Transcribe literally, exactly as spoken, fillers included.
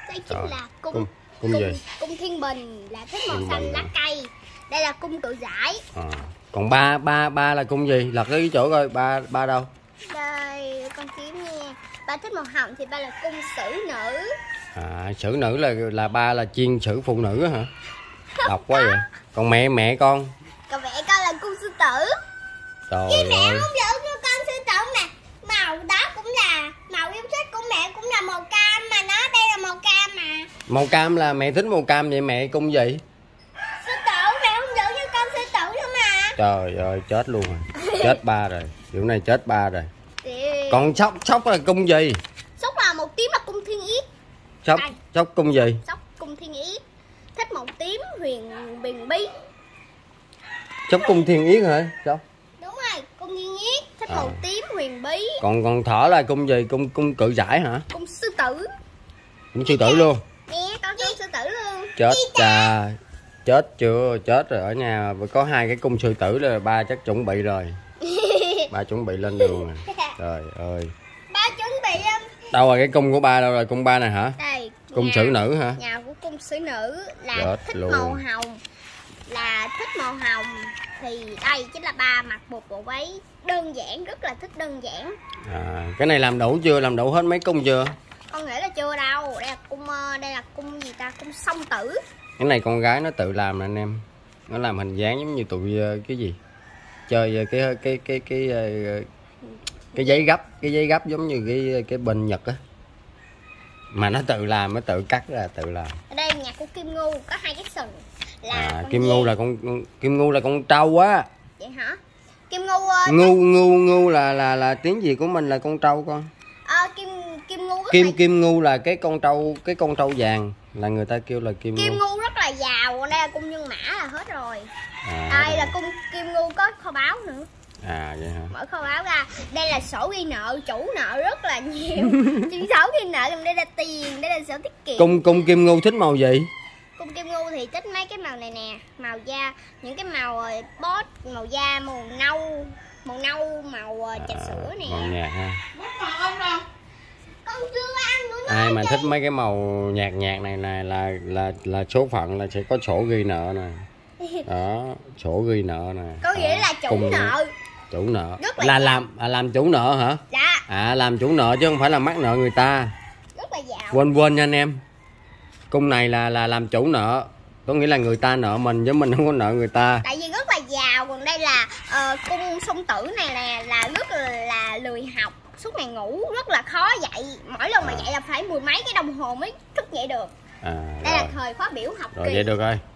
Đây chính Rồi. là cung cung cung, cung gì? Cung Thiên Bình là thích màu Thiên xanh Bình lá à? cây. Đây là cung Cự Giải. À. Còn ba ba ba là cung gì? Lật cái chỗ coi ba ba đâu? Đây con kiếm nha. Ba thích màu hồng thì ba là cung Xử Nữ. À, xử nữ là là ba là chuyên xử phụ nữ hả? Đọc quá vậy. Còn mẹ mẹ con? Còn mẹ con là cung Sư Tử. Trời Với mẹ ơi. không giữ cho con Sư Tử nè. Màu đó cũng là màu yêu thích của mẹ, cũng là màu cam mà nó. Đây là màu cam mà. Màu cam là mẹ thích màu cam, vậy mẹ cung gì? Sư Tử, mẹ không giữ cho con Sư Tử nữa mà. Trời ơi chết luôn rồi. Chết ba rồi. Kiểu này chết ba rồi. Thì... Còn sóc sóc là cung gì? Sóc là màu tím là cung Thiên Yết. Sóc Đây. sóc cung gì? Sóc cung Thiên Yết. Thích màu tím huyền huyền bí. Sóc cung Thiên Yết hả? Sóc. Đúng rồi, cung Thiên Yết thích À. màu tím huyền bí. Còn còn thỏ là cung gì? Cung cung Cự Giải hả? Cung Sư Tử. Cung sư tử luôn. Nè, con cung Sư Tử luôn. Chết cha. Chết chưa? Chết rồi, ở nhà có hai cái cung sư tử là ba chắc chuẩn bị rồi. Ba chuẩn bị lên đường rồi. Trời ơi. Ba chuẩn bị um, Đâu rồi cái cung của ba đâu rồi? Cung ba này hả? đây. Cung nhà- xử nữ hả? Nhà của cung Xử Nữ là Chết thích luôn. màu hồng. Là thích màu hồng thì đây chính là ba mặc một bộ váy đơn giản, rất là thích đơn giản. À, cái này làm đủ chưa? Làm đủ hết mấy cung chưa? Con nghĩ là chưa đâu. Đây là cung ờ, đây là cung gì ta? Cung Song Tử. Cái này con gái nó tự làm nè anh em. Nó làm hình dáng giống như tụi ờ, cái gì? Chơi ờ, cái cái cái cái cái, ờ, cái giấy gấp, cái giấy gấp giống như cái cái bên Nhật á. Mà nó tự làm, nó tự cắt ra tự làm. Ở đây nhà của Kim Ngưu có hai cái sừng là À, con Kim dê. Ngưu là con con- Kim Ngưu là con trâu á. Vậy hả? Kim Ngưu ờ, Ngu ngu ngu là là là tiếng Việt của mình là con trâu con. ờ, Kim Kim Ngưu rất Kim là Kim Ngưu là cái con trâu, cái con trâu vàng là người ta kêu là Kim Kim Ngưu. Ngưu rất là giàu. Còn đây là cung Nhân Mã là hết rồi. À, Đây là cung Kim Ngưu có kho báu nữa. à vậy hả? Mở kho báu ra. Đây là sổ ghi nợ, chủ nợ rất là nhiều. Chỉ sổ ghi nợ, còn đây là tiền, đây là sổ tiết kiệm. Cung cung Kim Ngưu thích màu gì? Cung Kim Ngưu thì thích mấy cái màu này nè, màu da, những cái màu ờ, bót, màu da màu nâu, màu nâu, màu ờ, trà sữa nè. Màu nhạt ha. Con chưa ăn nữa. Ai mà thích mấy cái màu nhạt nhạt này này là là là số phận là sẽ có sổ ghi nợ nè. Đó, sổ ghi nợ nè. Có nghĩa là chủ Cung- nợ. Chủ nợ. Rất là Là giàu. làm à, làm chủ nợ hả? Dạ, À làm chủ nợ chứ không phải là mắc nợ người ta. rất là giàu. Quên quên nha anh em. Cung này là là làm chủ nợ. Có nghĩa là người ta nợ mình chứ mình không có nợ người ta. Tại vì rất là giàu. Còn đây là ờ, cung Song Tử này nè, là rất là, là lười học, suốt ngày ngủ, rất là khó dậy. Mỗi lần mà À. dậy là phải mười mấy cái đồng hồ mới thức dậy được. À, Đây là rồi. thời khóa biểu học Rồi kỳ. vậy được rồi.